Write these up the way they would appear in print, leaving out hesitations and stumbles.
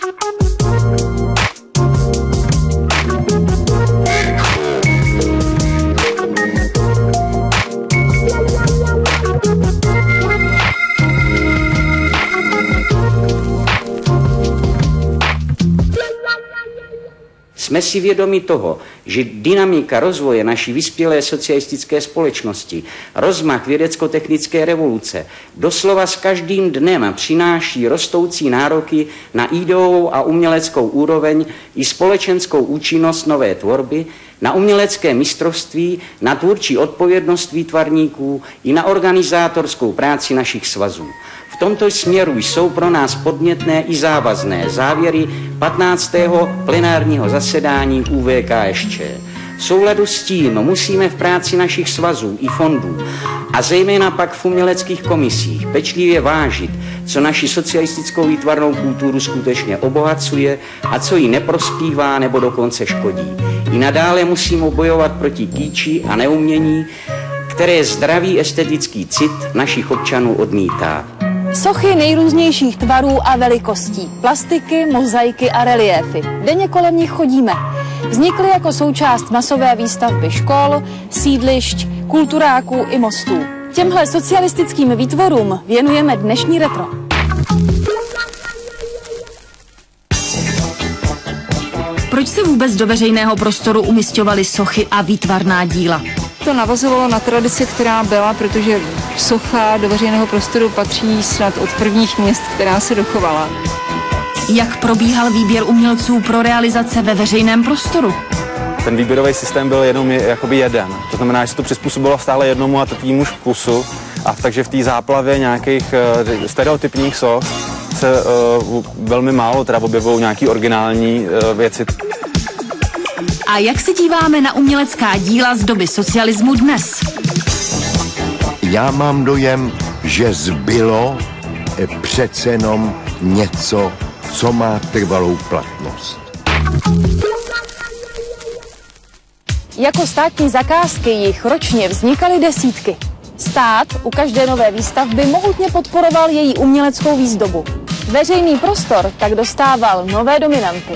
Jsme si vědomi toho, že dynamika rozvoje naší vyspělé socialistické společnosti, rozmach vědecko-technické revoluce doslova s každým dnem přináší rostoucí nároky na ideovou a uměleckou úroveň i společenskou účinnost nové tvorby, na umělecké mistrovství, na tvůrčí odpovědnost výtvarníků i na organizátorskou práci našich svazů. V tomto směru jsou pro nás podnětné i závazné závěry 15. plenárního zasedání ÚVKSČ. V souladu s tím musíme v práci našich svazů i fondů a zejména pak v uměleckých komisích pečlivě vážit, co naši socialistickou výtvarnou kulturu skutečně obohacuje a co jí neprospívá nebo dokonce škodí. I nadále musíme bojovat proti kýči a neumění, které zdravý estetický cit našich občanů odmítá. Sochy nejrůznějších tvarů a velikostí, plastiky, mozaiky a reliéfy. Denně kolem nich chodíme. Vznikly jako součást masové výstavby škol, sídlišť, kulturáků i mostů. Těmhle socialistickým výtvorům věnujeme dnešní retro. Proč se vůbec do veřejného prostoru umisťovaly sochy a výtvarná díla? To navazovalo na tradici, která byla, protože socha do veřejného prostoru patří snad od prvních měst, která se dochovala. Jak probíhal výběr umělců pro realizace ve veřejném prostoru? Ten výběrový systém byl jenom jakoby jeden. To znamená, že se to přizpůsobilo stále jednomu a takovému vkusu. A takže v té záplavě nějakých stereotypních soch se velmi málo teda objevují nějaké originální věci. A jak se díváme na umělecká díla z doby socialismu dnes? Já mám dojem, že zbylo přece jenom něco, co má trvalou platnost. Jako státní zakázky jich ročně vznikaly desítky. Stát u každé nové výstavby mohutně podporoval její uměleckou výzdobu. Veřejný prostor tak dostával nové dominanty.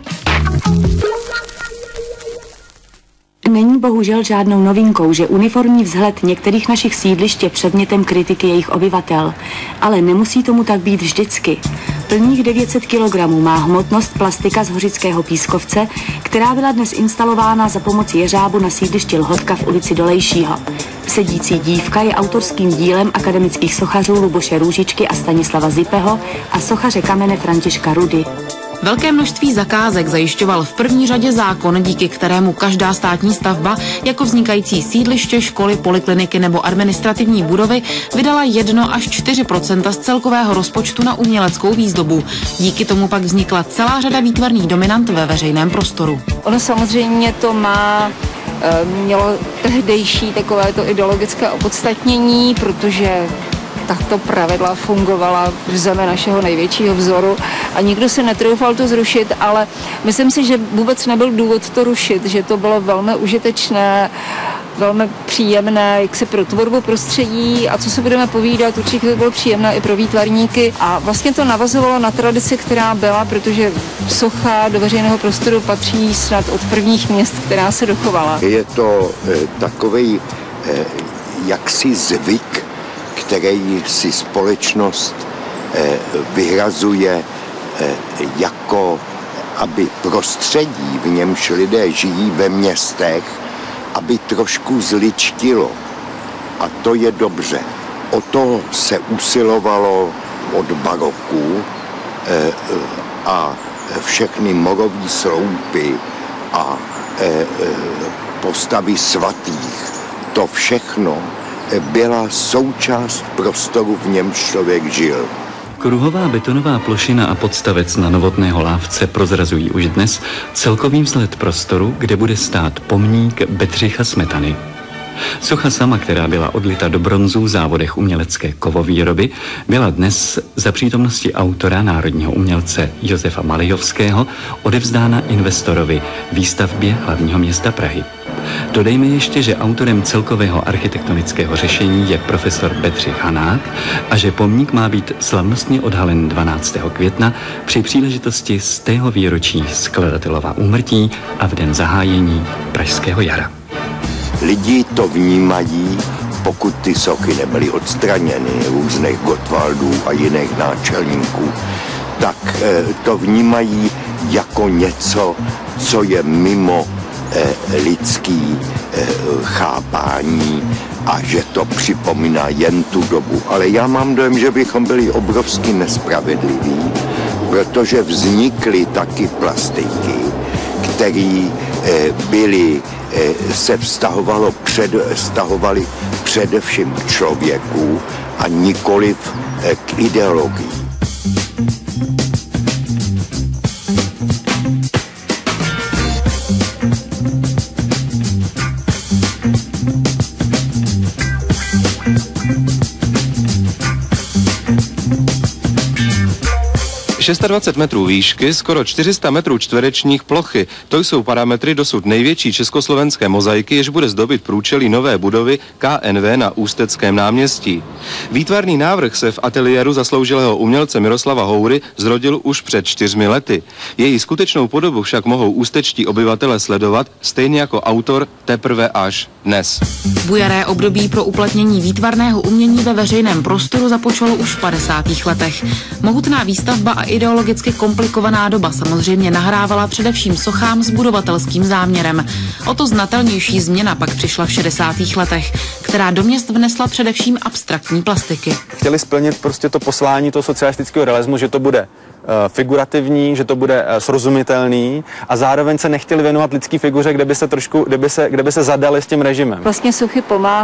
Není bohužel žádnou novinkou, že uniformní vzhled některých našich sídlišť je předmětem kritiky jejich obyvatel. Ale nemusí tomu tak být vždycky. Plných 900 kg má hmotnost plastika z Hořického pískovce, která byla dnes instalována za pomoci jeřábu na sídlišti Lhotka v ulici Dolejšího. Sedící dívka je autorským dílem akademických sochařů Luboše Růžičky a Stanislava Zipeho a sochaře kamene Františka Rudy. Velké množství zakázek zajišťoval v první řadě zákon, díky kterému každá státní stavba, jako vznikající sídliště, školy, polikliniky nebo administrativní budovy, vydala 1 až 4% z celkového rozpočtu na uměleckou výzdobu. Díky tomu pak vznikla celá řada výtvarných dominant ve veřejném prostoru. Ono samozřejmě to mělo tehdejší takovéto ideologické opodstatnění, protože tato pravidla fungovala v zemi našeho největšího vzoru a nikdo se netroufal to zrušit, ale myslím si, že vůbec nebyl důvod to rušit, že to bylo velmi užitečné, velmi příjemné jaksi pro tvorbu prostředí a co se budeme povídat, určitě to bylo příjemné i pro výtvarníky a vlastně to navazovalo na tradici, která byla, protože socha do veřejného prostoru patří snad od prvních měst, která se dochovala. Je to takovej jaksi zvyk, který si společnost vyhrazuje jako aby prostředí, v němž lidé žijí ve městech, aby trošku zličtilo. A to je dobře. O to se usilovalo od baroku a všechny morové sloupy a postavy svatých. To všechno byla součást prostoru, v němž člověk žil. Kruhová betonová plošina a podstavec na Novotného Lávce prozrazují už dnes celkový vzhled prostoru, kde bude stát pomník Bedřicha Smetany. Socha sama, která byla odlita do bronzu v závodech umělecké kovovýroby, byla dnes za přítomnosti autora, národního umělce Josefa Malejovského, odevzdána investorovi výstavbě hlavního města Prahy. Dodejme ještě, že autorem celkového architektonického řešení je profesor Bedřich Hanák a že pomník má být slavnostně odhalen 12. května při příležitosti 100. výročí skladatelova úmrtí a v den zahájení Pražského jara. Lidi to vnímají, pokud ty sochy nebyly odstraněny různých Gottwaldů a jiných náčelníků, tak to vnímají jako něco, co je mimo lidský chápání a že to připomíná jen tu dobu. Ale já mám dojem, že bychom byli obrovsky nespravedliví, protože vznikly taky plastiky, které se vztahovaly především k člověku a nikoliv k ideologii. - 26 metrů výšky, skoro 400 metrů čtverečních plochy. To jsou parametry dosud největší československé mozaiky, jež bude zdobit průčelí nové budovy KNV na Ústeckém náměstí. Výtvarný návrh se v ateliéru zasloužilého umělce Miroslava Houry zrodil už před 4 lety. Její skutečnou podobu však mohou ústečtí obyvatele sledovat, stejně jako autor, teprve až dnes. Bujaré období pro uplatnění výtvarného umění ve veřejném prostoru započalo už v 50. letech. Mohutná výstavba a ideologicky komplikovaná doba samozřejmě nahrávala především sochám s budovatelským záměrem. O to znatelnější změna pak přišla v 60. letech, která do měst vnesla především abstraktní plastiky. Chtěli splnit prostě to poslání toho socialistického realismu, že to bude figurativní, že to bude srozumitelný a zároveň se nechtěli věnovat lidský figuře, kde by se zadali s tím režimem. Vlastně sochy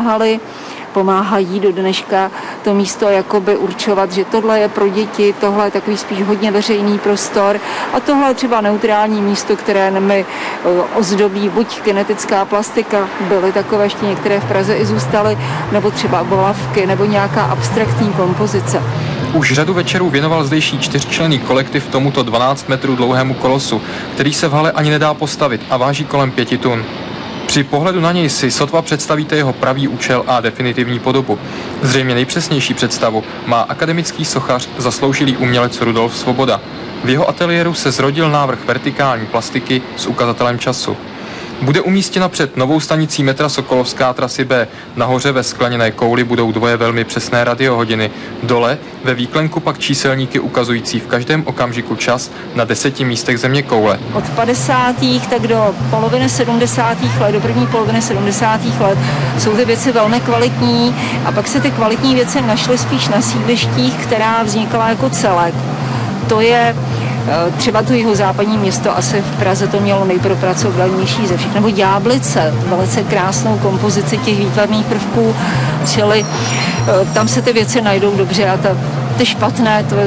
pomáhají do dneška to místo jakoby určovat, že tohle je pro děti, tohle je takový spíš hodně veřejný prostor a tohle je třeba neutrální místo, které mi ozdobí buď kinetická plastika, byly takové ještě některé v Praze i zůstaly, nebo třeba bolavky, nebo nějaká abstraktní kompozice. Už řadu večerů věnoval zdejší 4členný kolektiv tomuto 12 metrů dlouhému kolosu, který se v hale ani nedá postavit a váží kolem 5 tun. Při pohledu na něj si sotva představíte jeho pravý účel a definitivní podobu. Zřejmě nejpřesnější představu má akademický sochař, zasloužilý umělec Rudolf Svoboda. V jeho ateliéru se zrodil návrh vertikální plastiky s ukazatelem času. Bude umístěna před novou stanicí metra Sokolovská trasy B. Nahoře ve skleněné kouli budou 2 velmi přesné radiohodiny. Dole ve výklenku pak číselníky ukazující v každém okamžiku čas na 10 místech zeměkoule. Od 50. tak do poloviny 70. let, do první poloviny 70. let jsou ty věci velmi kvalitní a pak se ty kvalitní věci našly spíš na sídlištích, která vznikla jako celek. To je třeba to jihozápadní město, asi v Praze to mělo nejpropracovanější ze všech, nebo Ďáblice, velice krásnou kompozici těch výtvarných prvků, čili tam se ty věci najdou dobře a ty špatné, to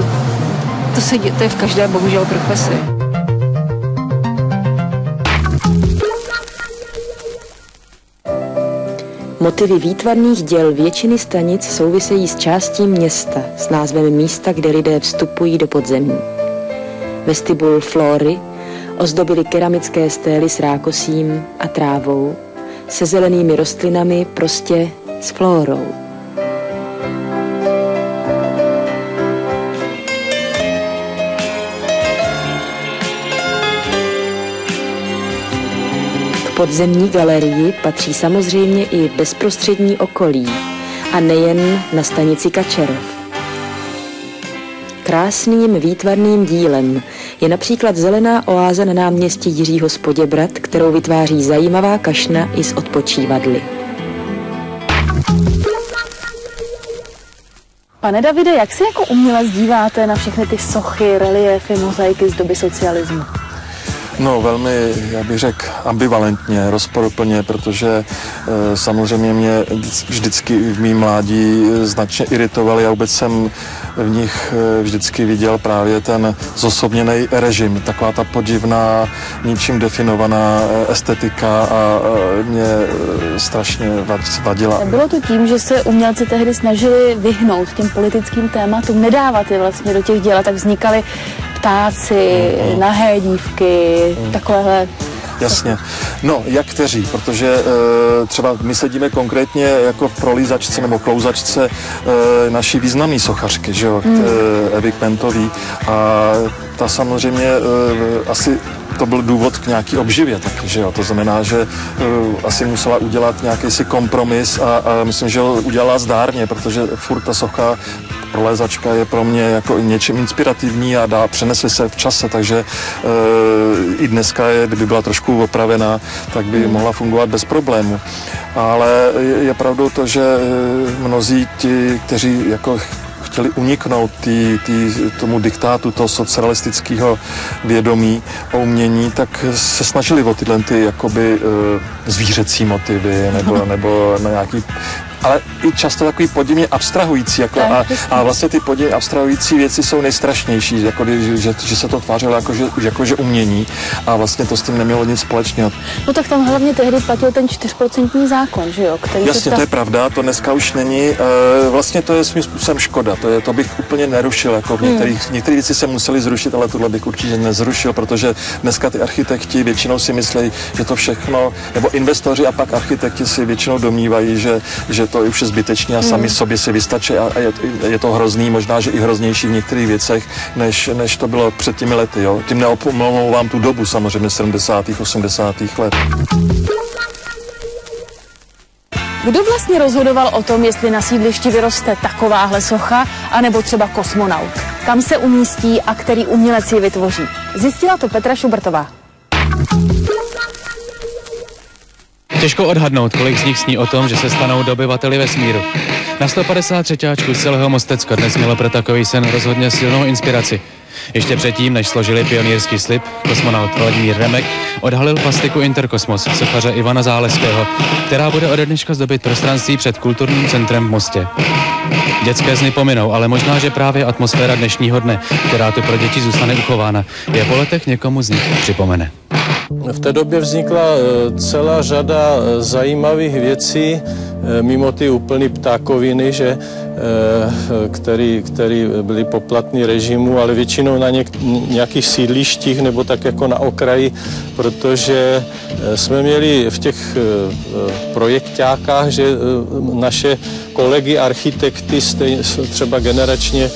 je v každé bohužel profesi. Motivy výtvarných děl většiny stanic souvisejí s částí města, s názvem místa, kde lidé vstupují do podzemí. Vestibul Flory ozdobily keramické stély s rákosím a trávou, se zelenými rostlinami, prostě s flórou. K podzemní galerii patří samozřejmě i bezprostřední okolí a nejen na stanici Kačerov. Krásným výtvarným dílem je například zelená oáza na náměstí Jiřího z Poděbrad, kterou vytváří zajímavá kašna i s odpočívadly. Pane Davide, jak se jako umělec díváte na všechny ty sochy, reliéfy, mozaiky z doby socialismu? No velmi, já bych řekl, ambivalentně, rozporuplně, protože samozřejmě mě vždycky v mým mládí značně iritovali a vůbec jsem v nich vždycky viděl právě ten zosobněný režim, taková ta podivná, ničím definovaná estetika a mě strašně vadila. Bylo to tím, že se umělci tehdy snažili vyhnout těm politickým tématům, nedávat je vlastně do těch děl, tak vznikaly ptáci, nahé dívky, takovéhle Jasně. No, jak kteří, protože třeba my sedíme konkrétně jako v prolízačce nebo klouzačce naší významné sochařky, že jo, Evy Kmentový, a ta samozřejmě asi to byl důvod k nějaký obživě taky, že jo, to znamená, že asi musela udělat nějaký si kompromis a myslím, že ho udělala zdárně, protože furt ta socha prolézačka je pro mě jako něčím inspirativní a přenesli se v čase, takže i dneska kdyby byla trošku opravená, tak by mohla fungovat bez problému. Ale je pravdou to, že mnozí ti, kteří jako chtěli uniknout tomu diktátu toho socialistického vědomí a umění, tak se snažili o tyhle jakoby zvířecí motivy nebo na nějaký, ale i často takový podivně abstrahující a vlastně ty podivně abstrahující věci jsou nejstrašnější, jako že se to tvářilo jakože umění a vlastně to s tím nemělo nic společného. No tak tam hlavně tehdy platil ten 4% zákon, že jo? Jasně, to je pravda, to dneska už není. Vlastně to je svým způsobem škoda, to bych úplně nerušil, jako některé věci se museli zrušit, ale tohle bych určitě nezrušil, protože dneska ty architekti většinou si myslí, že to všechno, nebo investoři a pak architekti si většinou domnívají, že to už je zbytečné a sami sobě si vystačí a je to hrozný, možná, že i hroznější v některých věcech, než to bylo před těmi lety. Jo. Tím neomlouvám tu dobu samozřejmě 70. 80. let. Kdo vlastně rozhodoval o tom, jestli na sídlišti vyroste takováhle socha, anebo třeba kosmonaut? Kam se umístí a který umělec ji vytvoří? Zjistila to Petra Šubertová. Těžko odhadnout, kolik z nich sní o tom, že se stanou dobyvateli vesmíru. Na 153. z celého Mostecka dnes mělo pro takový sen rozhodně silnou inspiraci. Ještě předtím, než složili pionýrský slib, kosmonaut Vladimír Remek odhalil plastiku Interkosmos sochaře Ivana Záleského, která bude ode dneška zdobit prostranství před kulturním centrem v Mostě. Dětské sny pominou, ale možná, že právě atmosféra dnešního dne, která tu pro děti zůstane uchována, je po letech někomu z nich připomene. V té době vznikla celá řada zajímavých věcí, mimo ty úplný ptákoviny, který byly poplatný režimu, ale většinou na nějakých sídlištích nebo tak jako na okraji, protože jsme měli v těch projekťákách, že naše kolegy architekty třeba generačně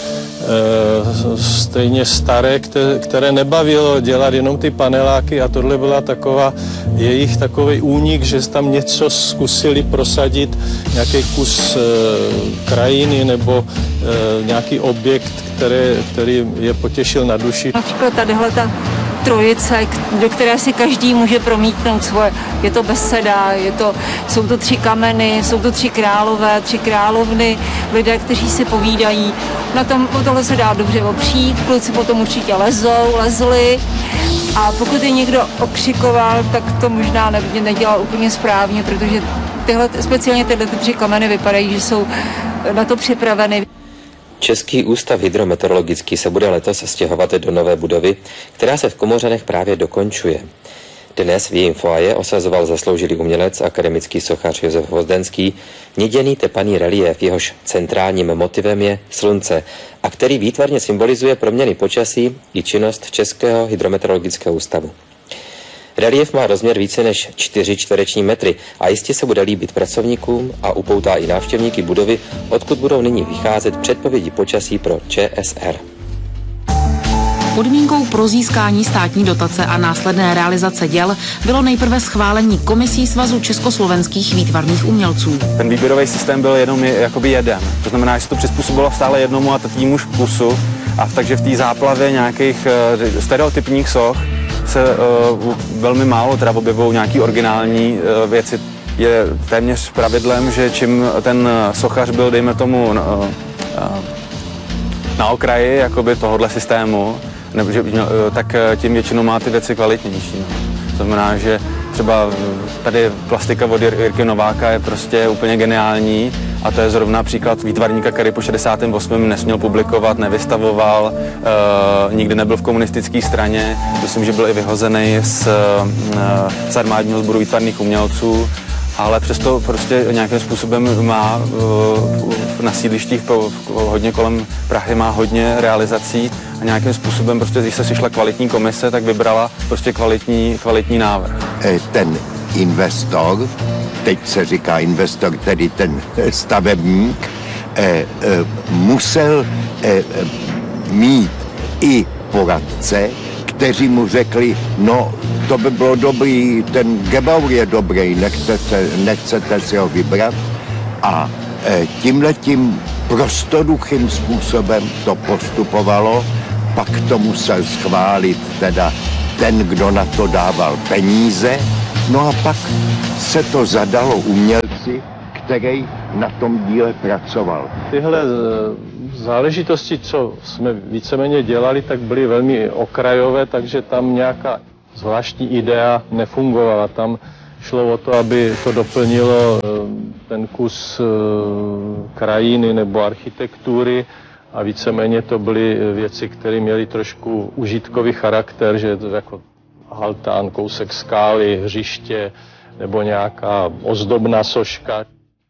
stejně staré, které nebavilo dělat jenom ty paneláky a tohle byla jejich takový únik, že tam něco zkusili prosadit, nějaký kus krajiny nebo nějaký objekt, který je potěšil na duši. Například tadyhle ta trojice, do které si každý může promítnout svoje. Je to beseda, jsou to 3 kameny, jsou to 3 králové, 3 královny, lidé, kteří si povídají. O tohle se dá dobře opřít, kluci potom určitě lezli a pokud je někdo okřikoval, tak to možná nedělal úplně správně, protože speciálně tyhle 3 kameny vypadají, že jsou na to připraveny. Český ústav hydrometeorologický se bude letos stěhovat do nové budovy, která se v Komořanech právě dokončuje. Dnes v jejím foaje osazoval zasloužilý umělec, akademický sochař Josef Hvozdenský, měděný tepaný reliéf, jehož centrálním motivem je slunce a který výtvarně symbolizuje proměny počasí i činnost Českého hydrometeorologického ústavu. Reliéf má rozměr více než 4 čtvereční metry a jistě se bude líbit pracovníkům a upoutá i návštěvníky budovy, odkud budou nyní vycházet předpovědi počasí pro ČSR. Podmínkou pro získání státní dotace a následné realizace děl bylo nejprve schválení komisí Svazu československých výtvarných umělců. Ten výběrový systém byl jenom jakoby jeden. To znamená, že se to přizpůsobilo stále jednomu a tatýmu kusu a takže v té záplavě nějakých stereotypních soch se velmi málo teda objevují nějaký originální věci. Je téměř pravidlem, že čím ten sochař byl, dejme tomu, na okraji jakoby tohohle systému, tak tím většinou má ty věci kvalitnější. No. To znamená, že třeba tady plastika od Jirky Nováka je prostě úplně geniální a to je zrovna příklad výtvarníka, který po 68. nesměl publikovat, nevystavoval, nikdy nebyl v komunistické straně, myslím, že byl i vyhozený z armádního sboru výtvarných umělců, ale přesto prostě nějakým způsobem má na sídlištích hodně kolem Prahy má hodně realizací a nějakým způsobem prostě, když se sešla kvalitní komise, tak vybrala prostě kvalitní návrh. ten investor, teď se říká investor, tedy ten stavebník, musel mít i poradce, kteří mu řekli, no to by bylo dobrý, ten Gebauer je dobrý, nechcete si ho vybrat. A tímhletím prostoduchým způsobem to postupovalo, pak to musel schválit teda ten, kdo na to dával peníze, no a pak se to zadalo umělci, který na tom díle pracoval. Tyhle záležitosti, co jsme víceméně dělali, tak byly velmi okrajové, takže tam nějaká zvláštní idea nefungovala. Tam šlo o to, aby to doplnilo ten kus krajiny nebo architektury a víceméně to byly věci, které měly trošku užitkový charakter, že je to jako altán, kousek skály, hřiště nebo nějaká ozdobná soška.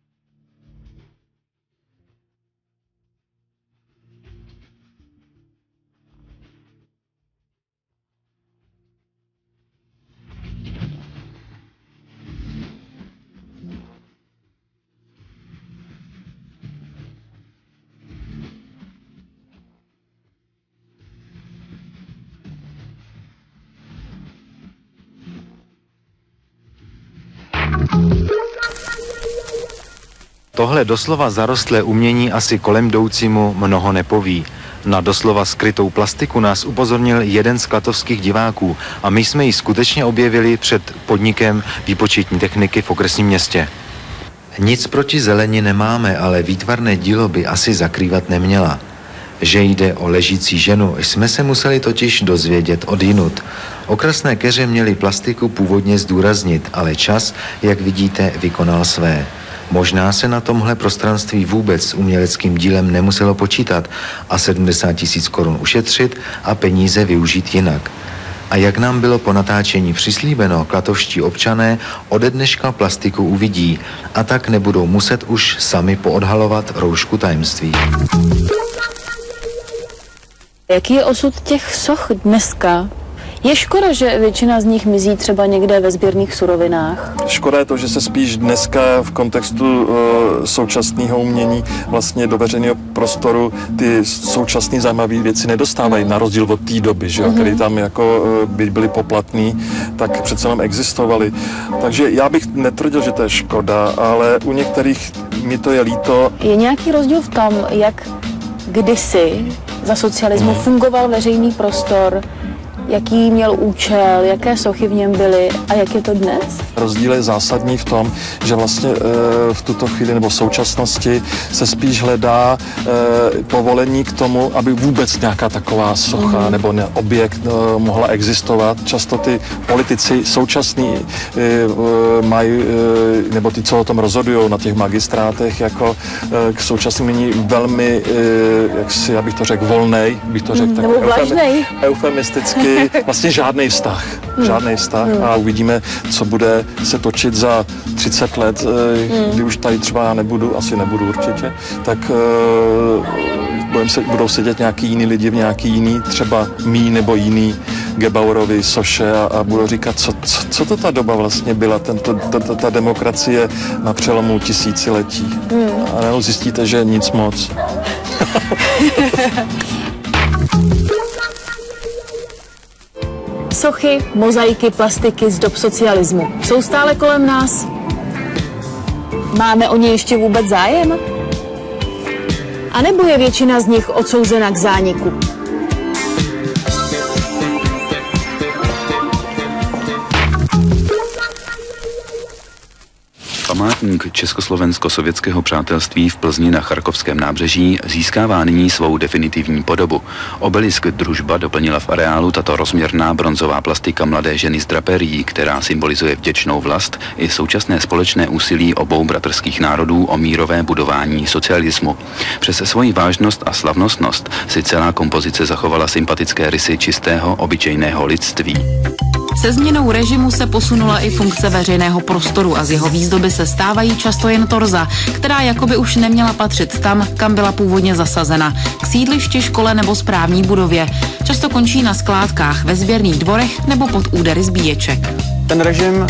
Tohle doslova zarostlé umění asi kolem jdoucímu mnoho nepoví. Na doslova skrytou plastiku nás upozornil jeden z klatovských diváků a my jsme ji skutečně objevili před podnikem výpočetní techniky v okresním městě. Nic proti zeleni nemáme, ale výtvarné dílo by asi zakrývat neměla. Že jde o ležící ženu, jsme se museli totiž dozvědět odjinud. Okrasné keře měly plastiku původně zdůraznit, ale čas, jak vidíte, vykonal své. Možná se na tomhle prostranství vůbec s uměleckým dílem nemuselo počítat a 70 000 korun ušetřit a peníze využít jinak. A jak nám bylo po natáčení přislíbeno, klatovští občané ode dneška plastiku uvidí a tak nebudou muset už sami poodhalovat roušku tajemství. Jaký je osud těch soch dneska? Je škoda, že většina z nich mizí třeba někde ve sběrných surovinách? Škoda je to, že se spíš dneska v kontextu současného umění vlastně do veřejného prostoru ty současné zajímavé věci nedostávají, na rozdíl od té doby, že, které tam jako byly poplatný, tak přece jenom existovaly. Takže já bych netvrdil, že to je škoda, ale u některých mi to je líto. Je nějaký rozdíl v tom, jak kdysi za socialismu fungoval veřejný prostor, jaký měl účel, jaké sochy v něm byly a jak je to dnes? Rozdíl je zásadní v tom, že vlastně v tuto chvíli nebo v současnosti se spíš hledá povolení k tomu, aby vůbec nějaká taková socha nebo objekt mohla existovat. Často ty politici současní mají, nebo ty, co o tom rozhodují na těch magistrátech, jako k současným není velmi, jaksi, já bych to řekl, volnej, bych to řekl tak eufemisticky, vlastně žádný vztah. A uvidíme, co bude se točit za 30 let, kdy už tady třeba asi nebudu určitě, tak budou sedět nějaký jiný lidi v nějaký jiný, třeba mý nebo jiný Gebauerovi soše a budou říkat, co to ta doba vlastně byla, ta demokracie na přelomu tisíciletí. A najednou zjistíte, že nic moc. Sochy, mozaiky, plastiky z dob socialismu jsou stále kolem nás? Máme o ně ještě vůbec zájem? A nebo je většina z nich odsouzena k zániku? Památník československo-sovětského přátelství v Plzni na Charkovském nábřeží získává nyní svou definitivní podobu. Obelisk Družba doplnila v areálu tato rozměrná bronzová plastika mladé ženy z draperií, která symbolizuje vděčnou vlast i současné společné úsilí obou bratrských národů o mírové budování socialismu. Přes svoji vážnost a slavnostnost si celá kompozice zachovala sympatické rysy čistého, obyčejného lidství. Se změnou režimu se posunula i funkce veřejného prostoru a z jeho výzdoby se stávají často jen torza, která jakoby už neměla patřit tam, kam byla původně zasazena, k sídlišti, škole nebo správní budově. Často končí na skládkách, ve sběrných dvorech nebo pod údery zbíječek. ten režim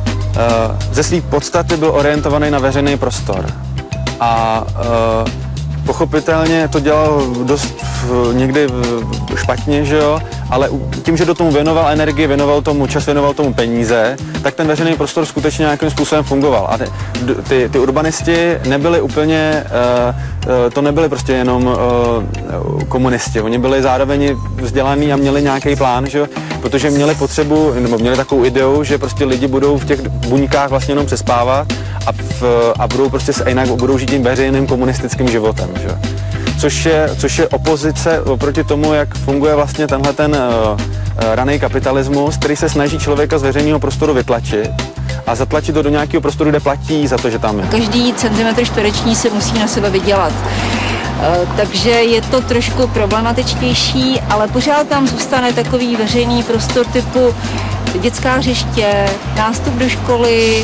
ze své podstaty byl orientovaný na veřejný prostor. A pochopitelně to dělal dost někdy špatně, že jo, ale tím, že do tomu věnoval energii, věnoval tomu čas, věnoval tomu peníze, tak ten veřejný prostor skutečně nějakým způsobem fungoval. A ty urbanisti nebyli úplně, to nebyli prostě jenom komunisti, oni byli zároveň vzdělaní a měli nějaký plán, že jo, protože měli potřebu, nebo měli takovou ideu, že prostě lidi budou v těch buňkách vlastně jenom přespávat a budou prostě jinak budou žít tím veřejným komunistickým životem, že? Což je opozice oproti tomu, jak funguje vlastně tenhle ten raný kapitalismus, který se snaží člověka z veřejného prostoru vytlačit a zatlačit to do nějakého prostoru, kde platí za to, že tam je. Každý centimetr čtvereční se musí na sebe vydělat. Takže je to trošku problematičtější, ale pořád tam zůstane takový veřejný prostor typu dětská hřiště, nástup do školy,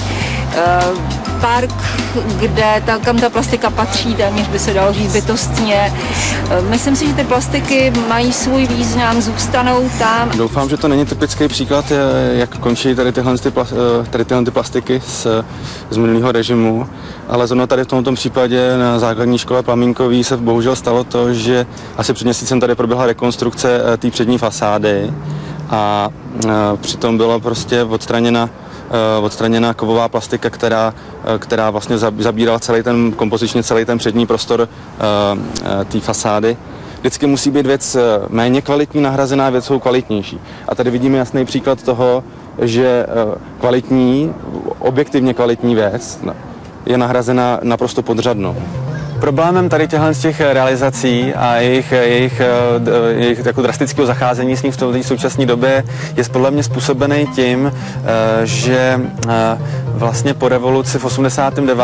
park, kam ta plastika patří, téměř by se dalo říct bytostně. Myslím si, že ty plastiky mají svůj význam, zůstanou tam. Doufám, že to není typický příklad, jak končí tady tyhle plastiky z minulého režimu, ale zrovna tady v tomto případě na základní škole Plamínkový se bohužel stalo to, že asi před měsícem tady proběhla rekonstrukce té přední fasády a přitom byla prostě odstraněna kovová plastika, která vlastně zabírala kompozičně celý ten přední prostor té fasády. Vždycky musí být věc méně kvalitní nahrazená věcou kvalitnější. A tady vidíme jasný příklad toho, že objektivně kvalitní věc je nahrazena naprosto podřadnou. Problémem tady těch realizací a jejich jako drastického zacházení s ním v té současné době je podle mě způsobený tím, že vlastně po revoluci v 89.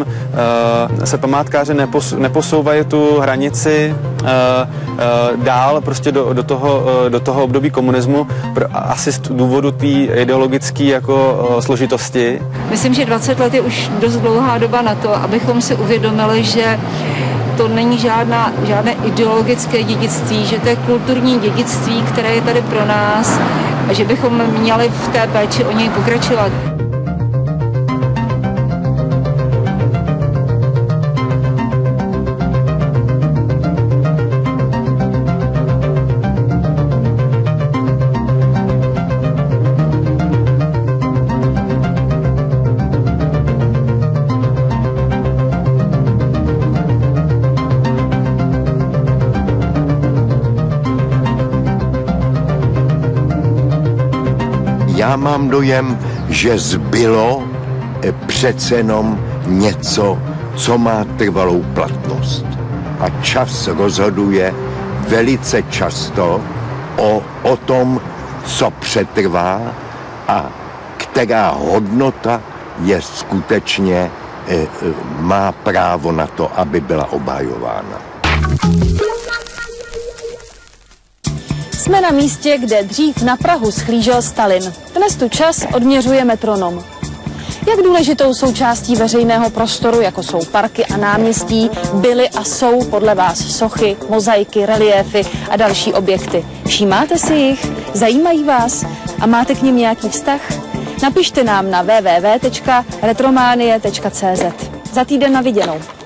se památkáři neposouvají tu hranici dál prostě do toho období komunismu, asi z důvodu té ideologické jako složitosti. Myslím, že 20 let je už dost dlouhá doba na to, abychom si uvědomili, že to není žádné ideologické dědictví, že to je kulturní dědictví, které je tady pro nás a že bychom měli v té péči o něj pokračovat. Já mám dojem, že zbylo přece jenom něco, co má trvalou platnost. A čas rozhoduje velice často o tom, co přetrvá a která hodnota je skutečně má právo na to, aby byla obhajována. Jsme na místě, kde dřív na Prahu schlížel Stalin. Dnes tu čas odměřuje metronom. Jak důležitou součástí veřejného prostoru, jako jsou parky a náměstí, byly a jsou podle vás sochy, mozaiky, reliéfy a další objekty? Všímáte si jich? Zajímají vás? A máte k nim nějaký vztah? Napište nám na www.retromanie.cz. Za týden na viděnou.